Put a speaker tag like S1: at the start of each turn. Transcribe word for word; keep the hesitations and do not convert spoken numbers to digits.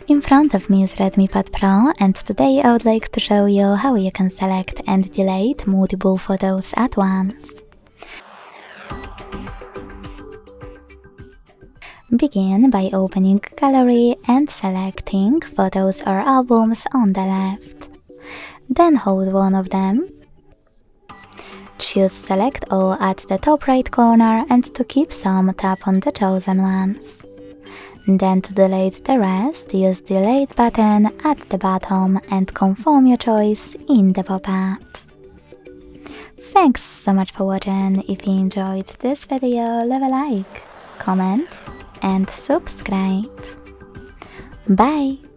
S1: In front of me is Redmi Pad Pro, and today I would like to show you how you can select and delete multiple photos at once. Begin by opening Gallery and selecting Photos or Albums on the left. Then hold one of them. Choose Select All at the top right corner, and to keep some, tap on the chosen ones. Then to delete the rest, use Delete button at the bottom and confirm your choice in the pop-up. Thanks so much for watching. If you enjoyed this video, leave a like, comment and subscribe. Bye!